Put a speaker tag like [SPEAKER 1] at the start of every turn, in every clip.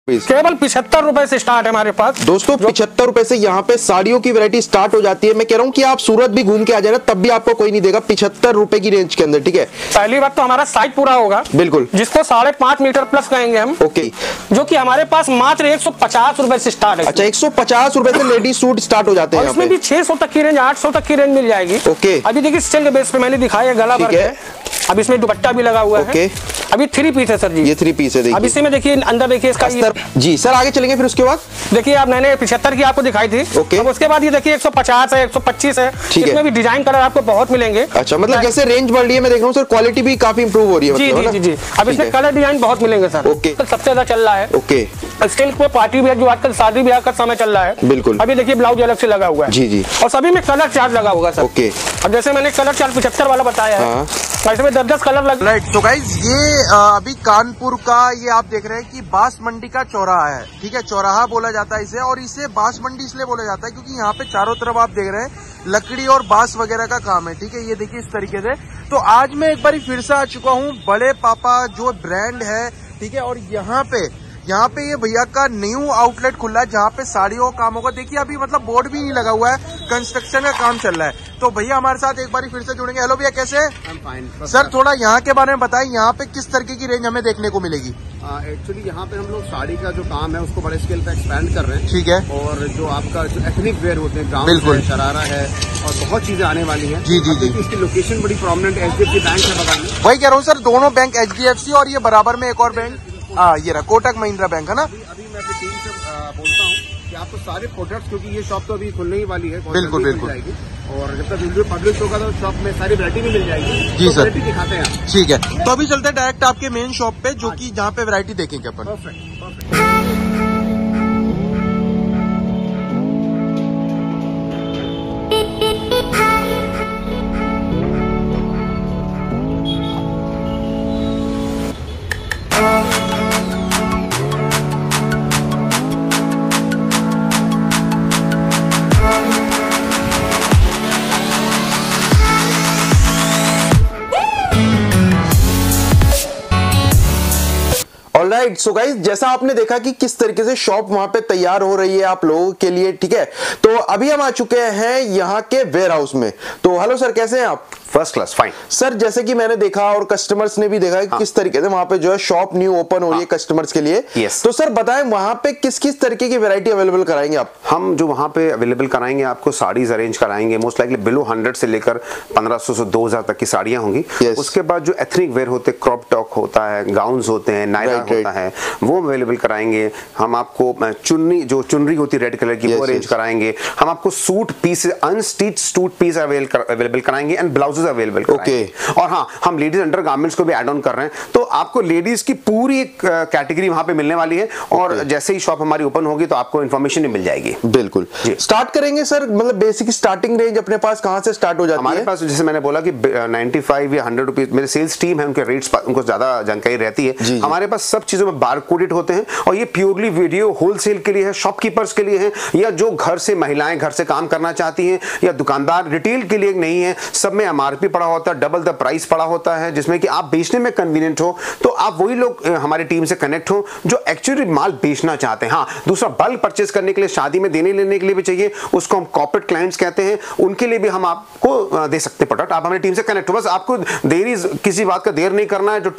[SPEAKER 1] केवल 75 रुपए से स्टार्ट है हमारे पास।
[SPEAKER 2] दोस्तों 75 रुपए से यहाँ पे साड़ियों की वैरायटी स्टार्ट हो जाती है। मैं कह रहा हूँ कि आप सूरत भी घूम के आ जाना, तब भी आपको कोई नहीं देगा 75 रुपए की रेंज के अंदर। ठीक है,
[SPEAKER 1] पहली बात तो हमारा साइज पूरा होगा,
[SPEAKER 2] बिल्कुल,
[SPEAKER 1] जिसको 5.5 मीटर प्लस कहेंगे हम।
[SPEAKER 2] ओके,
[SPEAKER 1] जो कि हमारे पास मात्र 150 रुपए से स्टार्ट है।
[SPEAKER 2] अच्छा, 150 रुपए से लेडीज सूट स्टार्ट हो जाते हैं।
[SPEAKER 1] इसमें भी 600 तक की रेंज, 800 तक की रेंज मिल जाएगी।
[SPEAKER 2] ओके,
[SPEAKER 1] अभी देखिए सिल्क बेस पे मैंने दिखाया गला वर्क है। अब इसमें दुपट्टा भी लगा हुआ है। अभी 3 पीस है सर जी,
[SPEAKER 2] ये 3 पीस है।
[SPEAKER 1] अब इसी में देखिए अंदर देखिए इसका
[SPEAKER 2] जी सर, आगे चलेंगे फिर उसके बाद।
[SPEAKER 1] देखिए अब मैंने 75 की आपको दिखाई थी।
[SPEAKER 2] ओके,
[SPEAKER 1] अब उसके बाद ये देखिए 150 है, 125 है। इसमें भी डिजाइन कलर आपको बहुत मिलेंगे।
[SPEAKER 2] अच्छा, मतलब जैसे रेंज बढ़ रही है, मैं देख रहा हूँ सर, क्वालिटी भी काफी इंप्रूव हो रही है।
[SPEAKER 1] जी जी जी, अब इसमें कलर डिजाइन बहुत मिलेंगे सर।
[SPEAKER 2] ओके,
[SPEAKER 1] सबसे ज्यादा चल रहा है
[SPEAKER 2] ओके
[SPEAKER 1] सिल्क पे पार्टी वेयर, जो आजकल शादी ब्याह का समय चल रहा है।
[SPEAKER 2] बिल्कुल,
[SPEAKER 1] अभी देखिए ब्लाउज अलग से लगा हुआ है।
[SPEAKER 2] जी जी,
[SPEAKER 1] और सभी में कलर चार्ट लगा होगा सर।
[SPEAKER 2] ओके,
[SPEAKER 1] अब जैसे मैंने कलर चार्ट 75 वाला बताया है, इसमें 10-10 कलर लग।
[SPEAKER 2] राइट, तो गाइस ये अभी कानपुर का ये आप देख रहे हैं कि बांस मंडी का चौराहा है। ठीक है, चौराहा बोला जाता है इसे, और इसे बांस मंडी इसलिए बोला जाता है क्योंकि यहाँ पे चारों तरफ आप देख रहे हैं लकड़ी और बांस वगैरह का काम है। ठीक है, ये देखिए इस तरीके से। तो आज मैं एक बार फिर से आ चुका हूँ बड़े पापा जो ब्रांड है। ठीक है, और यहाँ पे ये भैया का न्यू आउटलेट खुला है जहाँ पे साड़ियों का काम होगा। देखिए अभी मतलब बोर्ड भी नहीं लगा हुआ है, कंस्ट्रक्शन का काम चल रहा है। तो भैया हमारे साथ एक बार फिर से जुड़ेंगे। हेलो भैया, कैसे हैं? सर थोड़ा यहाँ के बारे में बताएं, यहाँ पे किस तरीके की रेंज हमें देखने को मिलेगी?
[SPEAKER 3] एक्चुअली यहाँ पे हम लोग साड़ी का जो काम है उसको बड़े स्केल पे एक्सपैंड कर रहे हैं।
[SPEAKER 2] ठीक है,
[SPEAKER 3] और जो आपका जो एथनिक वेयर होते हैं, गाउन है, शरारा है और बहुत चीजें आने वाली हैं।
[SPEAKER 2] जी जी जी,
[SPEAKER 3] इसकी लोकेशन बड़ी प्रोमिनेंट HDFC बैंक है बगल में।
[SPEAKER 2] वही कह रहा हूँ सर, दोनों बैंक HDFC और ये बराबर में एक और बैंक ये रहा कोटक महिंद्रा बैंक है ना।
[SPEAKER 3] अभी मैं अपनी टीम से बोलता हूँ कि आपको सारे प्रोडक्ट्स, क्योंकि ये शॉप तो अभी खुलने ही वाली है,
[SPEAKER 2] बिल्कुल बिल्कुल,
[SPEAKER 3] और जब तक वीडियो पब्लिश होगा तो शॉप में सारी वैरायटी भी मिल जाएगी।
[SPEAKER 2] जी सर,
[SPEAKER 3] दिखाते हैं।
[SPEAKER 2] ठीक है, तो अभी चलते हैं डायरेक्ट आपके मेन शॉप पे, जो कि जहाँ पे वैरायटी देखेंगे अपन। ऑलराइट, सो गाइस जैसा आपने देखा कि किस तरीके से शॉप वहां पे तैयार हो रही है आप लोगों के लिए। ठीक है, तो अभी हम आ चुके हैं यहाँ के वेयर हाउस में। तो हेलो सर, कैसे हैं आप?
[SPEAKER 4] First class, fine
[SPEAKER 2] sir. जैसे कि मैंने देखा और कस्टमर्स ने भी देखा कि किस तरीके से वहां पे जो है शॉप न्यू ओपन हो रही है कस्टमर्स के लिए। तो सर बताएं वहां पे किस किस तरीके की वैरायटी अवेलेबल कराएंगे आप?
[SPEAKER 4] हम जो वहां पे अवेलेबल कराएंगे आपको साड़ीज अरेंज कराएंगे, मोस्ट लाइकली बिलो 100 से लेकर 1500 से 2000 तक की साड़ियां होंगी। उसके बाद जो एथनिक वेयर होते हैं, क्रॉप टॉप होता है, गाउन्स होते हैं, नायरा होता है, वो अवेलेबल कराएंगे। हम आपको चुन्नी, जो चुनरी होती है रेड कलर की, वो अरेंज कराएंगे। हम आपको suit piece, unstitch suit piece available कराएंगे एंड ब्लाउजेस अवेलेबल कराएंगे। और हाँ, हम लेडीज अंडर गारमेंट्स को भी ऐड ऑन कर रहे हैं, तो आपको लेडीज की पूरी एक कैटेगरी वहां पे मिलने वाली है। और जैसे ही शॉप हमारी ओपन होगी तो आपको इन्फॉर्मेशन भी मिल जाएगी।
[SPEAKER 2] बिल्कुल, स्टार्ट करेंगे सर, मतलब बेसिक स्टार्टिंग रेंज अपने पास कहां से स्टार्ट हो जाती है?
[SPEAKER 4] हमारे पास जैसे मैंने बोला कि 95 या 100 रुपीज, मेरे सेल्स टीम है, उनके रेट्स उनको ज्यादा जानकारी रहती है। हमारे पास सब चीजों में बार कोडेड होते हैं, और ये प्योरली वीडियो होलसेल के लिए है, शॉपकीपर्स के लिए है, या जो घर से महिलाएं घर से काम करना चाहती हैं, या दुकानदार रिटेल के लिए नहीं है। सब में MRP पड़ा होता है, डबल द प्राइस पड़ा होता है, जिसमें कि आप बेचने में कन्वीनियंट हो। तो आप वही लोग हमारी टीम से कनेक्ट हो जो एक्चुअली माल बेचना चाहते हैं। हाँ, दूसरा बल्क परचेस करने के लिए, शादी में देने लेने के लिए भी चाहिए, उसको हम कॉर्पोरेट क्लाइंट्स कहते हैं, उनके लिए भी हम आपको दे सकते हैं प्रोडक्ट। आप हमारी टीम से कनेक्ट हो, बस आपको देरी किसी बात का देर नहीं करना है। जो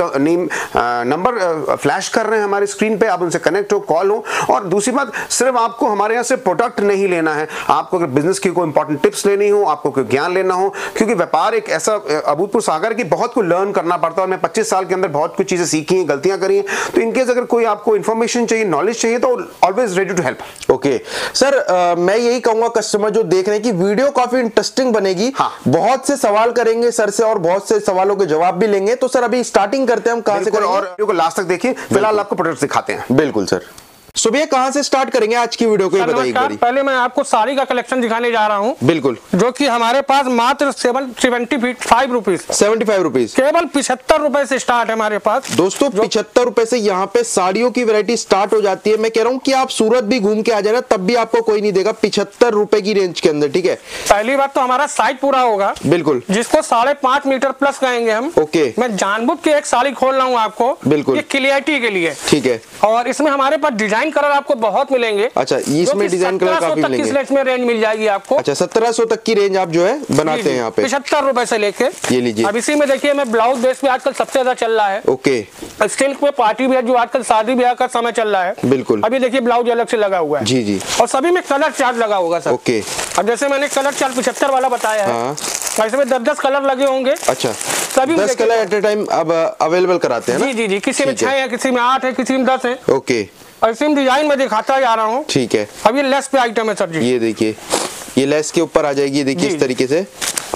[SPEAKER 4] नंबर फ्लैश कर रहे हैं हमारे स्क्रीन पे, आप उनसे कनेक्ट हो, कॉल हो। और दूसरी बात, सिर्फ आपको हमारे यहाँ से प्रोडक्ट नहीं लेना है, आपको अगर बिजनेस की कोई इंपॉर्टेंट टिप्स लेनी हो, आपको कोई ज्ञान लेना हो, क्योंकि व्यापार एक ऐसा अभूतपूर्व सागर की बहुत कुछ लर्न करना पड़ता है। और मैं 25 साल के अंदर बहुत कुछ चीजें सीखी हैं, गलतियां करी हैं। तो इनकेस अगर कोई आपको इन्फॉर्मेशन चाहिए, नॉलेज चाहिए, तो always ready to help.
[SPEAKER 2] Okay sir, मैं यही कहूंगा कस्टमर जो देख रहे हैं कि वीडियो काफी इंटरेस्टिंग बनेगी।
[SPEAKER 4] हाँ,
[SPEAKER 2] बहुत से सवाल करेंगे सर से और बहुत से सवालों के जवाब भी लेंगे। तो सर अभी स्टार्टिंग करते हैं हम कहां से करेंगे?
[SPEAKER 4] और वीडियो को लास्ट तक देखिए। फिलहाल आपको प्रोडक्ट्स दिखाते हैं।
[SPEAKER 2] बिल्कुल सर। सो भैया कहाँ से स्टार्ट करेंगे आज की वीडियो को, ये बताइए एक बारी।
[SPEAKER 1] पहले मैं आपको साड़ी का कलेक्शन दिखाने जा रहा हूँ,
[SPEAKER 2] बिल्कुल,
[SPEAKER 1] जो कि हमारे पास मात्र 75 रुपीज,
[SPEAKER 2] 75 रुपीज,
[SPEAKER 1] केवल 75 रुपए से स्टार्ट है हमारे पास।
[SPEAKER 2] दोस्तों 75 रुपए से यहाँ पे साड़ियों की वैरायटी स्टार्ट हो जाती है। मैं कह रहा हूँ कि आप सूरत भी घूम के आ जाना तब भी आपको कोई नहीं देगा 75 रुपए की रेंज के अंदर, ठीक है।
[SPEAKER 1] पहली बात तो हमारा साइज पूरा होगा,
[SPEAKER 2] बिल्कुल,
[SPEAKER 1] जिसको 5.5 मीटर प्लस कहेंगे हम।
[SPEAKER 2] ओके,
[SPEAKER 1] मैं जानबूझ के एक साड़ी खोल रहा हूँ आपको,
[SPEAKER 2] बिल्कुल,
[SPEAKER 1] क्लियरिटी के लिए,
[SPEAKER 2] ठीक है।
[SPEAKER 1] और इसमें हमारे पास डिजाइन कलर आपको बहुत मिलेंगे।
[SPEAKER 2] अच्छा, इसमें डिजाइन कलर काफी मिलेंगे।
[SPEAKER 1] में रेंज मिल जाएगी आपको।
[SPEAKER 2] अच्छा, 1700 तक की रेंज आप जो है बनाते हैं यहाँ पे,
[SPEAKER 1] 75 रुपए से लेके।
[SPEAKER 2] ये लीजिए।
[SPEAKER 1] अब इसी में देखिए मैं ब्लाउज बेस पे आजकल सबसे ज्यादा चल रहा है,
[SPEAKER 2] ओके,
[SPEAKER 1] सिल्क में पार्टी वेयर जो आजकल शादी ब्याह का समय चल रहा है,
[SPEAKER 2] बिल्कुल।
[SPEAKER 1] अभी देखिए ब्लाउज अलग से लगा हुआ है,
[SPEAKER 2] जी जी,
[SPEAKER 1] और सभी में कलर चार्ट लगा होगा सर।
[SPEAKER 2] ओके,
[SPEAKER 1] अब जैसे मैंने कलर चार्ट 75 वाला बताया है,
[SPEAKER 2] हाँ,
[SPEAKER 1] इसमें 10-10 कलर लगे होंगे।
[SPEAKER 2] अच्छा,
[SPEAKER 1] सभी
[SPEAKER 2] 10 कलर एट ए टाइम अब अवेलेबल कराते हैं ना?
[SPEAKER 1] जी जी जी, किसी में 6 है, किसी में 8 है, किसी में 10 है।
[SPEAKER 2] ओके,
[SPEAKER 1] और इसी में डिजाइन में दिखाता जा रहा हूँ,
[SPEAKER 2] ठीक है।
[SPEAKER 1] अब ये लेस पे आइटम है सर जी,
[SPEAKER 2] ये देखिए, ये लेस के ऊपर आ जाएगी, देखिए इस तरीके से।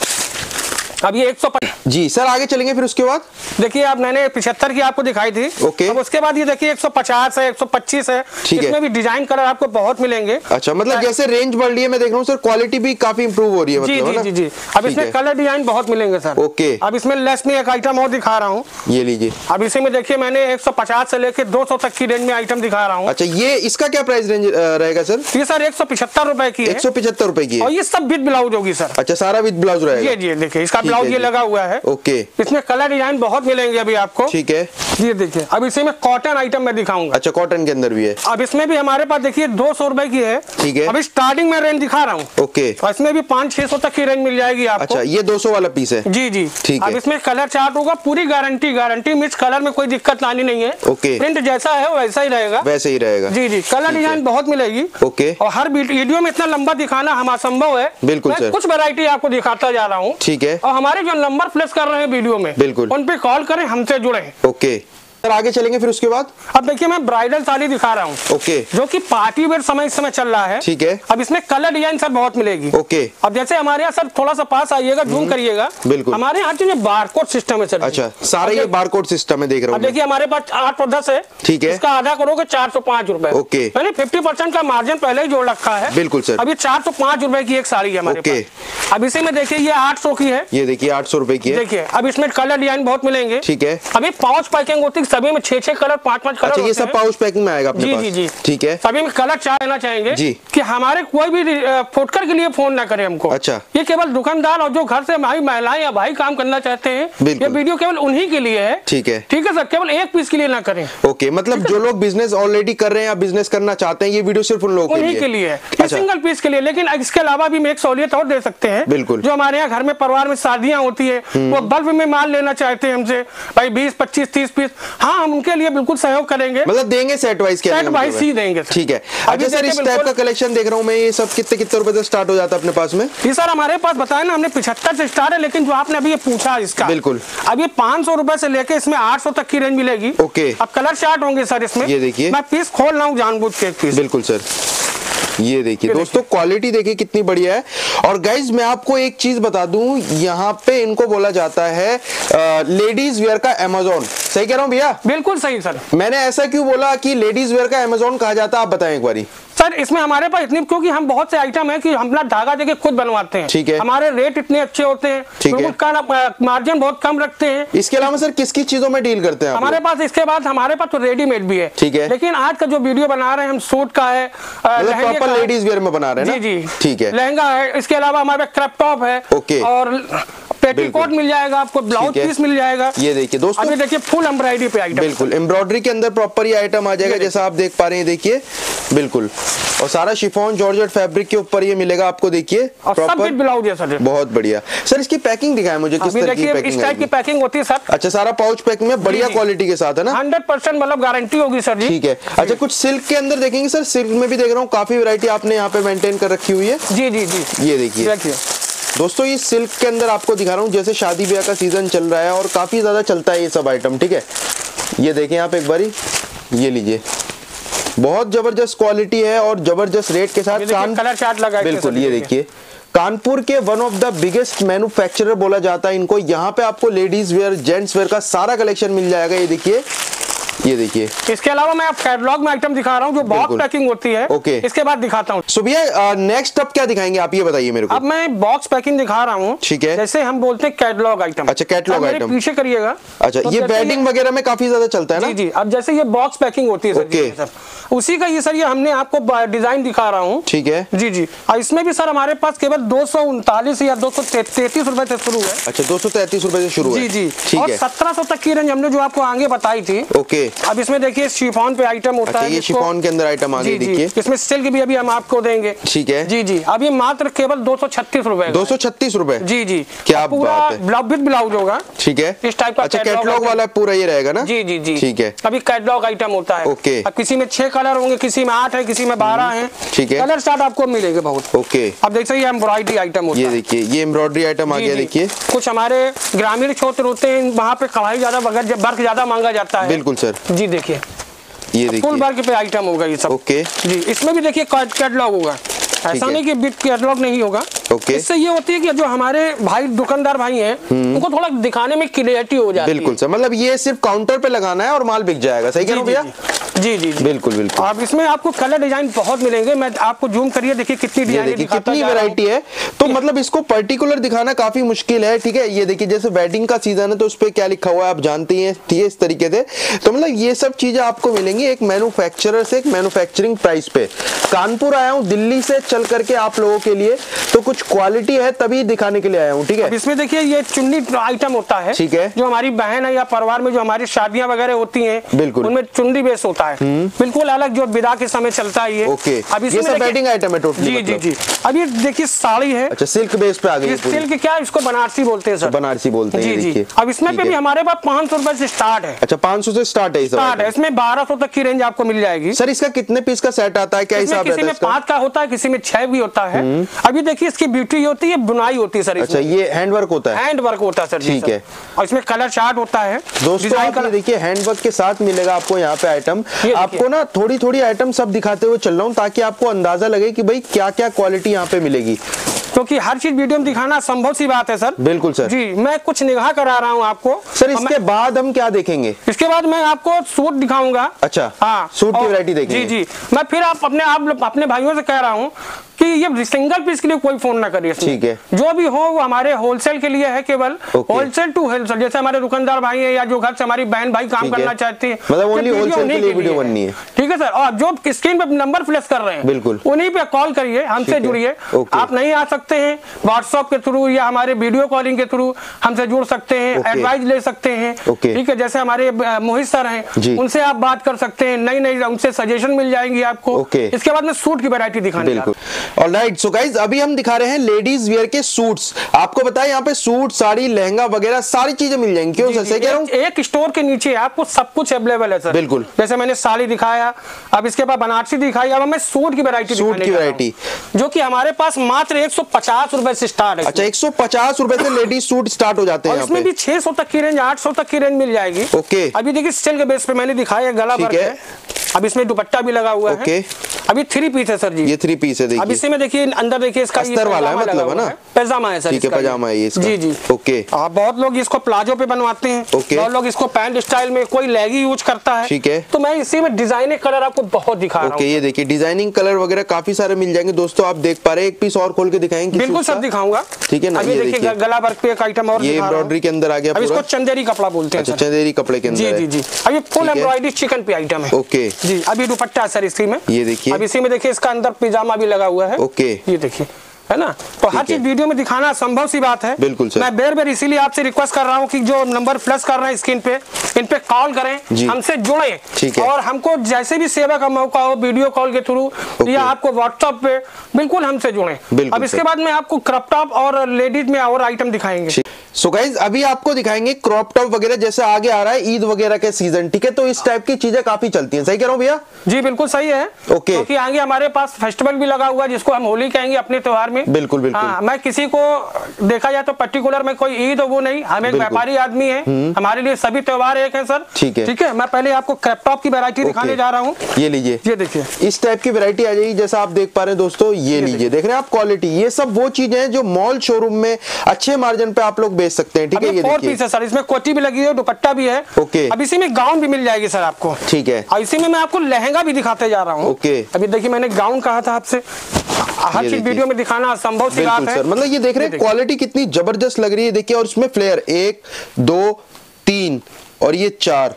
[SPEAKER 1] अब ये 150
[SPEAKER 2] जी सर, आगे चलेंगे फिर उसके बाद।
[SPEAKER 1] देखिए अब मैंने 75 की आपको दिखाई थी,
[SPEAKER 2] ओके।
[SPEAKER 1] अब उसके बाद ये देखिए 150 है, 125 है,
[SPEAKER 2] ठीक है।
[SPEAKER 1] इसमें भी डिजाइन कलर आपको बहुत मिलेंगे।
[SPEAKER 2] अच्छा, मतलब जैसे रेंज बढ़ रही है, मैं देख रहा हूँ सर, क्वालिटी भी काफी इंप्रूव हो रही है, मतलब,
[SPEAKER 1] जी जी जी, अब इसमें कलर डिजाइन बहुत मिलेंगे सर।
[SPEAKER 2] ओके,
[SPEAKER 1] अब इसमें लेस में एक आइटम और दिखा रहा हूँ,
[SPEAKER 2] ये लीजिए।
[SPEAKER 1] अब इसी में देखिए मैंने 150 से लेके 200 तक की रेंज में आइटम दिखा रहा हूँ।
[SPEAKER 2] अच्छा, ये इसका क्या प्राइस रेंज रहेगा सर?
[SPEAKER 1] ये सर 175 रुपए की है,
[SPEAKER 2] 175 रुपए की है,
[SPEAKER 1] और ये सब विद ब्लाउज होगी सर।
[SPEAKER 2] अच्छा, सारा विद ब्लाउज रहेगा।
[SPEAKER 1] ये जी देखिए, इसका ब्लाउज ये लगा हुआ है,
[SPEAKER 2] ओके।
[SPEAKER 1] इसमें कलर डिजाइन बहुत मिलेंगे अभी आपको,
[SPEAKER 2] ठीक है।
[SPEAKER 1] ये देखिए, अब इसी में कॉटन आइटम मैं दिखाऊंगा।
[SPEAKER 2] अच्छा, कॉटन के अंदर भी है।
[SPEAKER 1] अब इसमें भी हमारे पास देखिए 200 रुपए की है,
[SPEAKER 2] ठीक है।
[SPEAKER 1] अभी स्टार्टिंग में रेंज दिखा रहा हूँ,
[SPEAKER 2] ओके,
[SPEAKER 1] और इसमें भी 500-600 तक की रेंज मिल जाएगी आपको।
[SPEAKER 2] अच्छा, ये 200 वाला पीस है।
[SPEAKER 1] जी जी,
[SPEAKER 2] ठीक है।
[SPEAKER 1] अब इसमें कलर चार्ट होगा, पूरी गारंटी मिक्स कलर में कोई दिक्कत आनी नहीं है।
[SPEAKER 2] ओके,
[SPEAKER 1] प्रिंट जैसा है वैसा ही रहेगा,
[SPEAKER 2] वैसे ही रहेगा।
[SPEAKER 1] जी जी, कलर डिजाइन बहुत मिलेगी।
[SPEAKER 2] ओके,
[SPEAKER 1] और हर वीडियो में इतना लंबा दिखाना हम असंभव है,
[SPEAKER 2] बिल्कुल सर।
[SPEAKER 1] कुछ वैरायटी आपको दिखाता जा रहा हूँ,
[SPEAKER 2] ठीक है।
[SPEAKER 1] और हमारे जो नंबर प्लेस कर रहे हैं वीडियो में,
[SPEAKER 2] बिल्कुल,
[SPEAKER 1] उन पे कॉल करें, हमसे जुड़े।
[SPEAKER 2] ओके सर, आगे चलेंगे फिर उसके बाद।
[SPEAKER 1] अब देखिए मैं ब्राइडल साड़ी दिखा रहा हूँ,
[SPEAKER 2] ओके,
[SPEAKER 1] जो कि पार्टी वेयर इस समय चल रहा है,
[SPEAKER 2] ठीक है।
[SPEAKER 1] अब इसमें कलर डिजाइन सर बहुत मिलेगी।
[SPEAKER 2] ओके,
[SPEAKER 1] अब जैसे हमारे यहाँ सर थोड़ा सा पास आइएगा, जूम करिएगा,
[SPEAKER 2] बिल्कुल।
[SPEAKER 1] हमारे यहाँ जो बारकोड सिस्टम है सर।
[SPEAKER 2] अच्छा, सारा ये बारकोड सिस्टम है, देख रहा हूँ।
[SPEAKER 1] अब देखिए हमारे पास 8 और 10 है,
[SPEAKER 2] ठीक है।
[SPEAKER 1] इसका आधा करोगे 405 रुपए।
[SPEAKER 2] ओके,
[SPEAKER 1] मैंने 50% का मार्जिन पहले ही जोड़ रखा है।
[SPEAKER 2] बिल्कुल सर।
[SPEAKER 1] अभी 405 रुपए की एक साड़ी है हमारे पास। अब इसी में देखिए ये 800 की है,
[SPEAKER 2] ये देखिए 800 रुपए की है।
[SPEAKER 1] देखिए अब इसमें कलर डिजाइन बहुत मिलेंगे,
[SPEAKER 2] ठीक है।
[SPEAKER 1] अभी पाउच पैकिंग होती है, सभी में 6-6 कलर 5-5 कलर।
[SPEAKER 2] अच्छा, ये सब पाउच पैकिंग में आएगा अपने
[SPEAKER 1] जी
[SPEAKER 2] पास?
[SPEAKER 1] जी जी,
[SPEAKER 2] ठीक है।
[SPEAKER 1] सभी में कलर चाह लेना चाहेंगे
[SPEAKER 2] जी,
[SPEAKER 1] कि हमारे कोई भी फुटकर के लिए फोन ना करे हमको।
[SPEAKER 2] अच्छा,
[SPEAKER 1] ये केवल दुकानदार और जो घर से हमारी महिलाएं या भाई काम करना चाहते हैं, ये वीडियो केवल उन्हीं के लिए है।
[SPEAKER 2] ठीक है,
[SPEAKER 1] ठीक है सर, केवल एक पीस के लिए ना करें।
[SPEAKER 2] ओके, मतलब जो लोग बिजनेस ऑलरेडी कर रहे हैं या बिजनेस करना चाहते हैं, ये वीडियो सिर्फ उन लोगों
[SPEAKER 1] के लिए है,
[SPEAKER 2] अच्छा।
[SPEAKER 1] सिंगल पीस के लिए। लेकिन इसके अलावा भी हम एक सहूलियत और दे सकते हैं,
[SPEAKER 2] बिल्कुल।
[SPEAKER 1] जो हमारे यहाँ घर में परिवार में शादियां होती है, वो बल्क में माल लेना चाहते हैं हमसे, भाई 20, 25, 30 पीस, हाँ हम उनके लिए बिल्कुल सहयोग करेंगे,
[SPEAKER 2] मतलब देंगे सेट वाइज के,
[SPEAKER 1] सेट वाइज ही देंगे।
[SPEAKER 2] ठीक है। अच्छा सर, इस टाइप का कलेक्शन देख रहा हूँ मैं, ये सब कितने रुपए से स्टार्ट हो जाता है अपने पास में?
[SPEAKER 1] ये सर हमारे पास बताया ना हमने 75 से स्टार्ट है, लेकिन जो आपने अभी ये पूछा इसका,
[SPEAKER 2] बिल्कुल,
[SPEAKER 1] अब ये 500 रुपए से लेके इसमें 800 तक की रेंज मिलेगी।
[SPEAKER 2] ओके,
[SPEAKER 1] अब कलर चार्ट होंगे सर इसमें,
[SPEAKER 2] ये देखिए
[SPEAKER 1] मैं पीस खोल रहा हूँ जानबूझ के एक पीस।
[SPEAKER 2] बिल्कुल सर, ये देखिए दोस्तों, क्वालिटी देखिए कितनी बढ़िया है। और गाइज मैं आपको एक चीज बता दूं, यहाँ पे इनको बोला जाता है लेडीज वेयर का अमेज़न। सही कह रहा हूँ भैया?
[SPEAKER 1] बिल्कुल सही सर।
[SPEAKER 2] मैंने ऐसा क्यों बोला कि लेडीज वेयर का अमेज़न कहा जाता है, आप बताएं एक बारी।
[SPEAKER 1] सर इसमें हमारे पास इतनी, क्योंकि हम बहुत से आइटम है कि हम अपना धागा देके खुद बनवाते हैं,
[SPEAKER 2] ठीक है।
[SPEAKER 1] हमारे रेट इतने अच्छे होते हैं, मार्जिन बहुत कम रखते हैं।
[SPEAKER 2] इसके अलावा सर किस किस चीजों में डील करते हैं
[SPEAKER 1] हमारे पास? इसके बाद हमारे पास तो रेडीमेड भी है,
[SPEAKER 2] ठीक है।
[SPEAKER 1] लेकिन आज का जो वीडियो बना रहे हैं हम सूट का है,
[SPEAKER 2] प्रॉपर लेडीज वेयर में बना रहे हैं।
[SPEAKER 1] जी जी,
[SPEAKER 2] ठीक है।
[SPEAKER 1] लहंगा है, इसके अलावा हमारे पास क्रॉप टॉप है,
[SPEAKER 2] ओके,
[SPEAKER 1] और पेटीकोट मिल जाएगा आपको, ब्लाउज पीस मिल जाएगा।
[SPEAKER 2] ये देखिए दोस्तों,
[SPEAKER 1] अभी देखिए फुल एम्ब्रॉयडरी पे आइटम,
[SPEAKER 2] बिल्कुल एम्ब्रॉयडरी के अंदर प्रॉपर ये आइटम आ जाएगा, जैसा आप देख पा रहे हैं, देखिए बिल्कुल। और सारा शिफॉन जॉर्जेट फैब्रिक के ऊपर ये मिलेगा आपको, देखिए
[SPEAKER 1] प्रॉपर ब्लाउज है सर।
[SPEAKER 2] बहुत बढ़िया सर। इसकी पैकिंग दिखाएं मुझे, किस तरह की पैकिंग?
[SPEAKER 1] इस टाइप की पैकिंग होती है सर।
[SPEAKER 2] अच्छा, सारा पाउच पैकिंग में बढ़िया क्वालिटी के साथ है ना?
[SPEAKER 1] 100% मतलब गारंटी होगी सर जी।
[SPEAKER 2] ठीक है। अच्छा, कुछ सिल्क के अंदर देखेंगे सर, सिल्क में भी देख रहा हूँ काफी वैरायटी आपने यहाँ पे मेंटेन कर रखी हुई है।
[SPEAKER 1] जी जी जी,
[SPEAKER 2] ये देखिए दोस्तों, ये सिल्क के अंदर आपको दिखा रहा हूँ, जैसे शादी ब्याह का सीजन चल रहा है और काफी ज्यादा चलता है ये सब आइटम, ठीक है। ये देखें आप एक बारी, ये लीजिए, बहुत जबरदस्त क्वालिटी है और जबरदस्त रेट के साथ।
[SPEAKER 1] कलर चार्ट लगा है,
[SPEAKER 2] बिल्कुल, ये देखिए कानपुर के one of the biggest manufacturer बोला जाता है इनको। यहाँ पे आपको लेडीज वेयर, जेंट्स वेयर का सारा कलेक्शन मिल जाएगा। ये देखिए,
[SPEAKER 5] ये देखिए।
[SPEAKER 1] इसके अलावा मैं आप कैटलॉग में आइटम दिखा रहा हूँ जो बॉक्स पैकिंग होती है।
[SPEAKER 5] ओके,
[SPEAKER 1] इसके बाद दिखाता हूँ।
[SPEAKER 5] सो भैया नेक्स्ट अब क्या दिखाएंगे आप, ये बताइए मेरे को।
[SPEAKER 1] अब मैं बॉक्स पैकिंग दिखा रहा हूँ,
[SPEAKER 5] ठीक है।
[SPEAKER 1] जैसे हम बोलते हैं कैटलॉग आइटम।
[SPEAKER 5] अच्छा, कैटलॉग आइटम
[SPEAKER 1] पीछे करिएगा।
[SPEAKER 5] अच्छा, ये वेडिंग वगैरह में काफी ज्यादा चलता है ना।
[SPEAKER 1] जी जी। अब जैसे ये बॉक्स पैकिंग होती है सर, उसी का ये सर ये हमने आपको डिजाइन दिखा रहा हूँ,
[SPEAKER 5] ठीक है
[SPEAKER 1] जी जी। और इसमें भी सर हमारे पास केवल 239 या 233 रुपए से शुरू है।
[SPEAKER 5] अच्छा, 233 रुपए से शुरू है।
[SPEAKER 1] जी जी,
[SPEAKER 5] ठीक
[SPEAKER 1] और
[SPEAKER 5] है।
[SPEAKER 1] 1700 तक की रेंज हमने जो आपको आगे बताई थी।
[SPEAKER 5] ओके,
[SPEAKER 1] अब इसमें देखिए शिफॉन पे आइटम होता है।
[SPEAKER 5] ये शिफॉन के अंदर आइटम आ गई, देखिए।
[SPEAKER 1] इसमें सिल्क भी अभी हम आपको देंगे,
[SPEAKER 5] ठीक है।
[SPEAKER 1] जी जी। अब ये मात्र केवल 236 रुपए।
[SPEAKER 5] 236 रुपए,
[SPEAKER 1] जी जी।
[SPEAKER 5] क्या
[SPEAKER 1] पूरा ब्लाउज होगा,
[SPEAKER 5] ठीक है।
[SPEAKER 1] इस टाइप का।
[SPEAKER 5] अच्छा, कैटलॉग वाला पूरा ये रहेगा ना।
[SPEAKER 1] जी जी जी,
[SPEAKER 5] ठीक है।
[SPEAKER 1] अभी कैटलॉग आइटम होता है।
[SPEAKER 5] ओके।
[SPEAKER 1] अब किसी में 6 कलर होंगे, किसी में 8 है, किसी में 12 है,
[SPEAKER 5] ठीक है।
[SPEAKER 1] कलर स्टार्ट आपको मिलेंगे बहुत।
[SPEAKER 5] ओके।
[SPEAKER 1] अब देखिए ये एम्ब्रॉयडरी आइटम होता है।
[SPEAKER 5] ये देखिए, ये एम्ब्रॉयडरी आइटम आ गया, देखिए।
[SPEAKER 1] कुछ हमारे ग्रामीण क्षेत्र होते हैं, वहाँ पे कढ़ाई ज्यादा वर्क ज्यादा मांगा जाता है।
[SPEAKER 5] बिल्कुल सर।
[SPEAKER 1] जी देखिए,
[SPEAKER 5] ये देखिए
[SPEAKER 1] फुल वर्क पे आइटम होगा ये सब।
[SPEAKER 5] ओके
[SPEAKER 1] जी। इसमें भी देखिए कैटलॉग होगा, ऐसा नहीं कि बिट कैटलॉग नहीं होगा।
[SPEAKER 5] ओके।
[SPEAKER 1] इससे ये होती है कि जो हमारे भाई दुकानदार भाई हैं उनको थोड़ा दिखाने में क्लियरिटी हो जाती है।
[SPEAKER 5] बिल्कुल सर, मतलब ये सिर्फ काउंटर पे लगाना है और माल बिक जाएगा, सही कह रहा हूं भैया।
[SPEAKER 1] जी जी जी,
[SPEAKER 5] बिल्कुल बिल्कुल।
[SPEAKER 1] अब इसमें आपको कलर डिजाइन बहुत मिलेंगे। मैं आपको जूम करिए, देखिए कितनी डिजाइन,
[SPEAKER 5] कितनी वैरायटी है। तो मतलब इसको पर्टिकुलर दिखाना काफी मुश्किल है, ठीक है। ये देखिए, जैसे वेडिंग का सीजन है तो उस पे क्या लिखा हुआ है आप जानते हैं, ठीक है, इस तरीके से। तो मतलब ये सब चीजें आपको मिलेंगी एक मैन्युफैक्चरर से, एक मैन्युफैक्चरिंग प्राइस पे। कानपुर आया हूँ दिल्ली से चल करके आप लोगों के लिए, तो कुछ क्वालिटी है तभी दिखाने के लिए आया हूँ, ठीक है।
[SPEAKER 1] इसमें देखिए ये चुन्नी आइटम होता है, ठीक है। जो हमारी बहन है या परिवार में जो हमारी शादियां वगैरह होती हैं, बिल्कुल उनमें चुन्नी बेस होता है, बिल्कुल अलग, जो विदा के समय चलता है ये।
[SPEAKER 5] ओके।
[SPEAKER 1] अब
[SPEAKER 5] ये सब वेडिंग आइटम है टोटली।
[SPEAKER 1] जी जी जी। अब ये देखिए साड़ी है।
[SPEAKER 5] अच्छा, सिल्क बेस पे आ गई।
[SPEAKER 1] सिल्क क्या, इसको बनारसी बोलते हैं सर।
[SPEAKER 5] बनारसी बोलते हैं,
[SPEAKER 1] जी जी। अब इसमें पे भी हमारे पास 500 रुपए से स्टार्ट है।
[SPEAKER 5] अच्छा, 500 से स्टार्ट है।
[SPEAKER 1] इसमें 1200 तक की रेंज आपको मिल जाएगी।
[SPEAKER 5] सर इसका कितने पीस का सेट आता है, क्या हिसाब रहता है?
[SPEAKER 1] किसी में 5 का होता है, किसी में 6 भी होता है। अभी देखिए इसकी ब्यूटी होती है, बुनाई होती है सर।
[SPEAKER 5] अच्छा, ये हैंडवर्क होता है।
[SPEAKER 1] हैंडवर्क होता है सर,
[SPEAKER 5] ठीक है।
[SPEAKER 1] और इसमें कलर चार्ट होता है
[SPEAKER 5] दोस्तों। आप देखिए हैंडवर्क के साथ मिलेगा आपको यहाँ पे आइटम। आपको ना थोड़ी थोड़ी आइटम सब दिखाते हुए चल रहा हूँ ताकि आपको अंदाजा लगे कि भाई क्या क्या क्वालिटी यहाँ पे मिलेगी,
[SPEAKER 1] क्योंकि हर चीज वीडियो में दिखाना संभव सी बात है सर।
[SPEAKER 5] बिल्कुल सर जी।
[SPEAKER 1] मैं कुछ निगाह करा रहा हूँ आपको
[SPEAKER 5] सर। इसके बाद हम क्या देखेंगे?
[SPEAKER 1] इसके बाद मैं आपको सूट दिखाऊंगा।
[SPEAKER 5] अच्छा, हाँ, सूट की वैरायटी देखेंगे।
[SPEAKER 1] जी जी। मैं फिर आप अपने भाइयों से कह रहा हूँ कि ये सिंगल पीस के लिए कोई फोन ना करिए, ठीक है। जो भी हो वो हमारे होलसेल के लिए है, केवल होलसेल टू होलसेल। जैसे हमारे दुकानदार भाई है या जो घर से हमारी बहन भाई काम करना चाहती है,
[SPEAKER 5] मतलब ओनली होलसेल के लिए वीडियो बननी है,
[SPEAKER 1] ठीक है सर। और जो स्क्रीन पे नंबर फ्लैश कर रहे हैं, बिल्कुल उन्हीं पे कॉल करिए, हमसे जुड़िए। आप नहीं आ सकते हैं व्हाट्सएप के थ्रू या हमारे वीडियो कॉलिंग के थ्रू हमसे जुड़ सकते हैं, एडवाइस ले सकते हैं, ठीक है। जैसे हमारे मोहित सर हैं, उनसे आप बात कर सकते हैं, नई नई उनसे सजेशन मिल जाएंगी आपको। इसके बाद में सूट की वैरायटी दिखाने का।
[SPEAKER 5] ऑलराइट, सो गाइस अभी हम दिखा रहे हैं लेडीज वेयर के सूट्स। आपको बताया यहाँ पे सूट, साड़ी, लहंगा वगैरह सारी चीजें मिल जाएंगी। क्यों सर, सही कह रहा हूं?
[SPEAKER 1] एक स्टोर के नीचे आपको सब कुछ अवेलेबल है सर।
[SPEAKER 5] बिल्कुल।
[SPEAKER 1] जैसे मैंने साड़ी दिखाया, अब इसके बाद बनारसी दिखाई, अब हमें सूट की वैरायटी, जो कि हमारे पास मात्र 150 रुपए से स्टार्ट है।
[SPEAKER 5] अच्छा, 150 रुपए से लेडीज सूट स्टार्ट हो जाते हैं।
[SPEAKER 1] इसमें भी 600 तक की रेंज, 800 तक की रेंज मिल जाएगी।
[SPEAKER 5] ओके।
[SPEAKER 1] अभी देखिए सिल्क के बेस पे मैंने दिखाया, गला वर्क है। अब इसमें दुपट्टा भी लगा हुआ है। अभी 3 पीस है सर जी।
[SPEAKER 5] ये 3 पीस है, देखिए।
[SPEAKER 1] अब इसी में देखिए अंदर देखिए इसका
[SPEAKER 5] अस्तर वाला है, मतलब है ना,
[SPEAKER 1] पैजामा है सर।
[SPEAKER 5] ठीक है, पैजामा है ये इसका।
[SPEAKER 1] जी जी।
[SPEAKER 5] ओके।
[SPEAKER 1] बहुत लोग इसको प्लाजो पे बनवाते हैं, बहुत लोग इसको पैंट स्टाइल में, कोई लेगी यूज करता है,
[SPEAKER 5] ठीक है।
[SPEAKER 1] तो मैं इसी में डिजाइनिंग कलर आपको बहुत दिखा रहा हूं।
[SPEAKER 5] ओके, ये देखिए डिजाइनिंग कलर वगैरह काफी सारे मिल जाएंगे दोस्तों। आप देख पा रहे हैं, एक पीस और खोल के दिखाएंगे।
[SPEAKER 1] बिल्कुल सब दिखाऊंगा,
[SPEAKER 5] ठीक है ना।
[SPEAKER 1] ये देखिए गला वर्क पे एक आइटम और,
[SPEAKER 5] ये एम्ब्रॉयडरी के अंदर आ गया।
[SPEAKER 1] अब इसको चंदेरी कपड़ा बोलते हैं।
[SPEAKER 5] चंदेरी कपड़े के अंदर।
[SPEAKER 1] जी जी जी। अब ये फुल एम्ब्रॉयडरी चिकन पे आइटम है।
[SPEAKER 5] ओके
[SPEAKER 1] जी। अभी दुपट्टा सर इसी में,
[SPEAKER 5] ये देखिए।
[SPEAKER 1] अब इसी में देखिए इसका अंदर पिजामा भी लगा हुआ है।
[SPEAKER 5] ओके,
[SPEAKER 1] ये देखिए, है ना। तो हर चीज वीडियो में दिखाना संभव सी बात है।
[SPEAKER 5] बिल्कुल सर।
[SPEAKER 1] मैं बेर इसीलिए आपसे रिक्वेस्ट कर रहा हूँ कि जो नंबर प्लस कर रहे हैं स्क्रीन पे, इन पे कॉल करें, हमसे जुड़े, ठीक है। और हमको जैसे भी सेवा का मौका हो, वीडियो कॉल के थ्रू या आपको व्हाट्सएप पे, बिल्कुल हमसे जुड़े। अब इसके बाद में आपको क्रॉप टॉप और लेडीज में और आइटम दिखाएंगे।
[SPEAKER 5] सो गाइज अभी आपको दिखाएंगे क्रॉप टॉप वगैरह, जैसे आगे आ रहा है ईद वगैरह के सीजन, ठीक है। तो इस टाइप की चीजें काफी चलती हैं, सही कह रहा हूँ भैया?
[SPEAKER 1] जी बिल्कुल सही है।
[SPEAKER 5] ओके।
[SPEAKER 1] क्योंकि आगे हमारे पास फेस्टिवल भी लगा हुआ है, जिसको हम होली कहेंगे अपने त्योहार में।
[SPEAKER 5] बिल्कुल बिल्कुल।
[SPEAKER 1] मैं किसी को देखा जाए तो पर्टिकुलर में कोई ईद हो वो नहीं, हम एक व्यापारी आदमी है, हमारे लिए सभी त्योहार एक है सर, ठीक है। ठीक है, मैं पहले आपको क्रॉप टॉप की वैरायटी दिखाने जा रहा हूँ।
[SPEAKER 5] ये लीजिए,
[SPEAKER 1] ये देखिए
[SPEAKER 5] इस टाइप की वैरायटी आ जाएगी, जैसा आप देख पा रहे हैं दोस्तों। ये लीजिए, देख रहे हैं आप क्वालिटी। ये सब वो चीजें हैं जो मॉल शोरूम में अच्छे मार्जिन पे आप लोग बेच सकते हैं, ठीक है। ये
[SPEAKER 1] 4 पीस है सर, इसमें कोटी भी लगी है, दुपट्टा भी है।
[SPEAKER 5] ओके।
[SPEAKER 1] अब इसी में गाउन भी मिल जाएगी सर आपको,
[SPEAKER 5] ठीक है।
[SPEAKER 1] और इसी में मैं आपको लहंगा भी दिखाते जा रहा हूँ।
[SPEAKER 5] ओके।
[SPEAKER 1] अभी देखिए मैंने गाउन कहा था आपसे, हर चीज वीडियो में दिखाना असंभव सी बात है।
[SPEAKER 5] मतलब ये देख रहे हैं क्वालिटी कितनी जबरदस्त लग रही है, देखिए। और इसमें फ्लेयर 1 2 3 और ये 4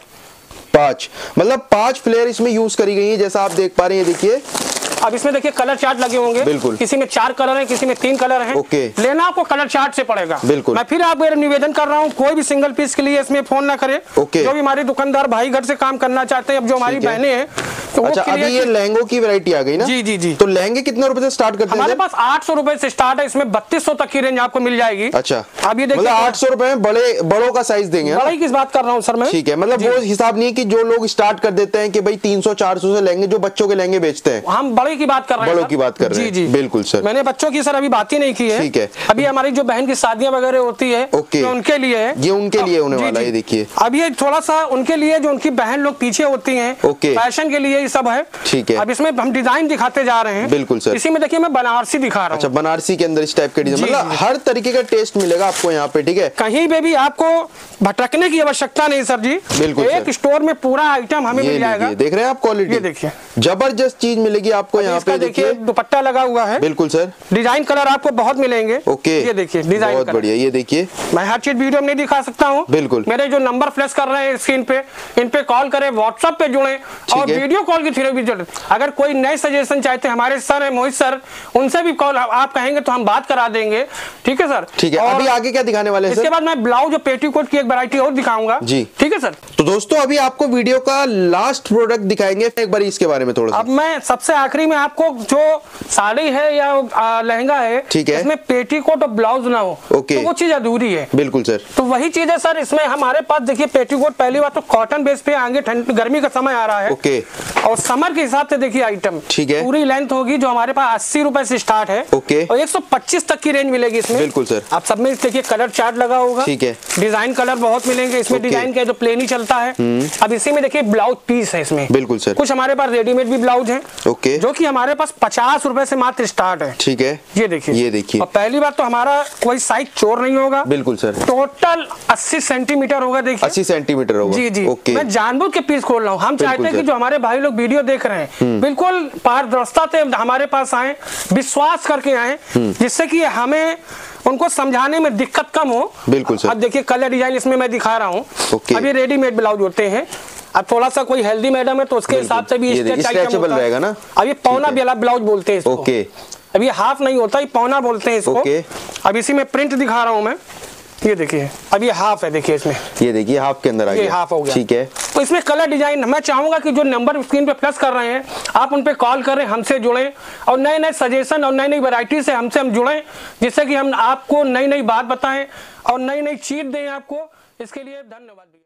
[SPEAKER 5] 5, मतलब 5 फ्लेयर इसमें यूज करी गई है, जैसा आप देख पा रहे हैं। देखिए
[SPEAKER 1] अब इसमें देखिए कलर चार्ट लगे होंगे,
[SPEAKER 5] बिल्कुल।
[SPEAKER 1] किसी में 4 कलर है, किसी में 3 कलर है।
[SPEAKER 5] ओके।
[SPEAKER 1] लेना आपको कलर चार्ट से पड़ेगा,
[SPEAKER 5] बिल्कुल।
[SPEAKER 1] मैं फिर आपको निवेदन कर रहा हूँ, कोई भी सिंगल पीस के लिए इसमें फोन ना करे।
[SPEAKER 5] ओके।
[SPEAKER 1] जो भी हमारे दुकानदार भाई घर से काम करना चाहते हैं, अब जो हमारी बहनें हैं तो
[SPEAKER 5] अच्छा, अभी ये लहंगों की वैरायटी आ गई ना?
[SPEAKER 1] जी जी जी।
[SPEAKER 5] तो लहंगे कितने रुपए से स्टार्ट करते हैं?
[SPEAKER 1] हमारे पास 800 रुपए से स्टार्ट है, इसमें 3200 तक की रेंज आपको मिल जाएगी।
[SPEAKER 5] अच्छा,
[SPEAKER 1] अब ये देखिए
[SPEAKER 5] मतलब 800 रुपए में बड़ों का साइज देंगे?
[SPEAKER 1] बड़ा ही किस बात कर रहा हूँ सर मैं,
[SPEAKER 5] ठीक है। मतलब वो हिसाब नहीं है कि जो लोग स्टार्ट कर देते हैं कि भाई 300-400 से लहंगे, जो बच्चों के लहंगे बेचते हैं,
[SPEAKER 1] हम बड़े की बात कर रहे हैं।
[SPEAKER 5] बड़ों की बात कर रहे हैं।
[SPEAKER 1] जी जी
[SPEAKER 5] बिल्कुल सर।
[SPEAKER 1] मैंने बच्चों की सर अभी बात ही नहीं की है।
[SPEAKER 5] ठीक है।
[SPEAKER 1] अभी हमारी जो बहन की शादियां वगैरह होती है,
[SPEAKER 5] ओके,
[SPEAKER 1] तो उनके लिए है,
[SPEAKER 5] ये उनके लिए होने वाला है। देखिए
[SPEAKER 1] अब ये थोड़ा सा उनके लिए, जो उनकी बहन लोग पीछे होती हैं,
[SPEAKER 5] ओके,
[SPEAKER 1] फैशन के लिए ये सब है।
[SPEAKER 5] ठीक है।
[SPEAKER 1] अब इसमें हम डिजाइन दिखाते जा रहे हैं।
[SPEAKER 5] बिल्कुल सर।
[SPEAKER 1] इसी में देखिए मैं बनारसी दिखा रहा हूँ।
[SPEAKER 5] अच्छा, बनारसी के अंदर इस टाइप के डिजाइन, मतलब हर तरीके का टेस्ट मिलेगा आपको यहाँ पे, ठीक है।
[SPEAKER 1] कहीं पे भी आपको भटकने की आवश्यकता नहीं सर जी,
[SPEAKER 5] बिल्कुल।
[SPEAKER 1] एक स्टोर में पूरा आइटम हमें मिल जाएगा।
[SPEAKER 5] देख रहे हैं आप क्वालिटी,
[SPEAKER 1] ये देखिए
[SPEAKER 5] जबरदस्त चीज मिलेगी आपको यहाँ पे।
[SPEAKER 1] देखिए दुपट्टा लगा हुआ है।
[SPEAKER 5] बिल्कुल सर।
[SPEAKER 1] डिजाइन कलर आपको बहुत मिलेंगे।
[SPEAKER 5] ओके,
[SPEAKER 1] ये देखिए डिजाइन
[SPEAKER 5] बहुत बढ़िया। ये देखिए
[SPEAKER 1] मैं हर चीज वीडियो में नहीं दिखा सकता हूँ।
[SPEAKER 5] बिल्कुल।
[SPEAKER 1] मेरे जो नंबर फ्लैश कर रहे हैं स्क्रीन पे, इन पे कॉल करें, व्हाट्सएप पे जुड़े और वीडियो कॉल के थ्रू भी जुड़े। अगर कोई नए सजेशन चाहते हैं, हमारे सर है मोहित सर, उनसे भी कॉल आप कहेंगे तो हम बात करा देंगे, ठीक है सर।
[SPEAKER 5] ठीक है। अभी आगे क्या दिखाने वाले हैं सर?
[SPEAKER 1] इसके बाद मैं ब्लाउज और पेटीकोट की एक वैरायटी और दिखाऊंगा
[SPEAKER 5] जी,
[SPEAKER 1] ठीक है सर।
[SPEAKER 5] तो दोस्तों अभी आपको वीडियो का लास्ट प्रोडक्ट दिखाएंगे, एक बार इसके बारे में थोड़ा सा।
[SPEAKER 1] अब मैं सबसे आखिरी में आपको जो साड़ी है या लहंगा है,
[SPEAKER 5] ठीक है,
[SPEAKER 1] इसमें पेटीकोट और ब्लाउज ना हो,
[SPEAKER 5] ओके,
[SPEAKER 1] तो वो चीज अधूरी है।
[SPEAKER 5] बिल्कुल सर।
[SPEAKER 1] तो वही चीज है सर, इसमें हमारे पास देखिए पेटीकोट पहली बात तो कॉटन बेस पे, आगे ठंड गर्मी का समय आ रहा है,
[SPEAKER 5] ओके,
[SPEAKER 1] और समर के हिसाब से देखिए आइटम,
[SPEAKER 5] ठीक है,
[SPEAKER 1] पूरी लेंथ होगी जो हमारे पास 80 रुपए से स्टार्ट है,
[SPEAKER 5] ओके,
[SPEAKER 1] और 125 तक की रेंज मिलेगी इसमें।
[SPEAKER 5] बिल्कुल सर।
[SPEAKER 1] आप सब में देखिए कलर चार्ट लगा होगा,
[SPEAKER 5] ठीक है,
[SPEAKER 1] डिजाइन कलर बहुत मिलेंगे इसमें। डिजाइन के तो प्लेन ही चलता है। अब इसी में देखिए ब्लाउज पीस है इसमें,
[SPEAKER 5] बिल्कुल सर।
[SPEAKER 1] कुछ हमारे पास रेडीमेड भी ब्लाउज है,
[SPEAKER 5] ओके,
[SPEAKER 1] जो कि हमारे पास 50 रुपए से मात्र स्टार्ट है,
[SPEAKER 5] ठीक है।
[SPEAKER 1] ये देखिए,
[SPEAKER 5] ये देखिए,
[SPEAKER 1] और पहली बात तो हमारा कोई साइज चोर नहीं होगा,
[SPEAKER 5] बिल्कुल सर।
[SPEAKER 1] टोटल 80 सेंटीमीटर होगा, देखिए
[SPEAKER 5] 80 सेंटीमीटर होगा।
[SPEAKER 1] जी जी,
[SPEAKER 5] ओके।
[SPEAKER 1] मैं जानबूझ के पीस खोल रहा हूँ। हम चाहते हैं कि जो हमारे भाई लोग वीडियो देख रहे हैं बिल्कुल पारदर्शिता से हमारे पास आए, विश्वास करके आए, जिससे कि हमें उनको समझाने में दिक्कत कम हो।
[SPEAKER 5] बिल्कुल सर।
[SPEAKER 1] अब देखिए कलर डिजाइन इसमें मैं दिखा रहा हूँ। अब ये रेडीमेड ब्लाउज होते हैं, अब थोड़ा सा कोई हेल्दी मैडम है तो उसके हिसाब से भी
[SPEAKER 5] स्ट्रेचेबल रहेगा ना।
[SPEAKER 1] अब ये पौना बेला ब्लाउज बोलते हैं इसको।
[SPEAKER 5] ओके,
[SPEAKER 1] अब ये हाफ नहीं होता, ये पौना बोलते हैं इसको।
[SPEAKER 5] ओके।
[SPEAKER 1] अब इसी में प्रिंट दिखा रहा हूँ मैं, ये देखिए अब ये हाफ है, देखिए इसमें,
[SPEAKER 5] ये देखिए हाफ के अंदर आ गया,
[SPEAKER 1] ये हाफ हो गया,
[SPEAKER 5] ठीक है।
[SPEAKER 1] तो इसमें कलर डिजाइन मैं चाहूंगा कि जो नंबर स्क्रीन पे प्लस कर रहे हैं आप उन पे कॉल करें, हमसे जुड़ें और नए नए सजेशन और नई नई वैरायटी से हमसे हम जुड़ें, जिससे कि हम आपको नई नई बात बताएं और नई नई चीज दें आपको। इसके लिए धन्यवाद।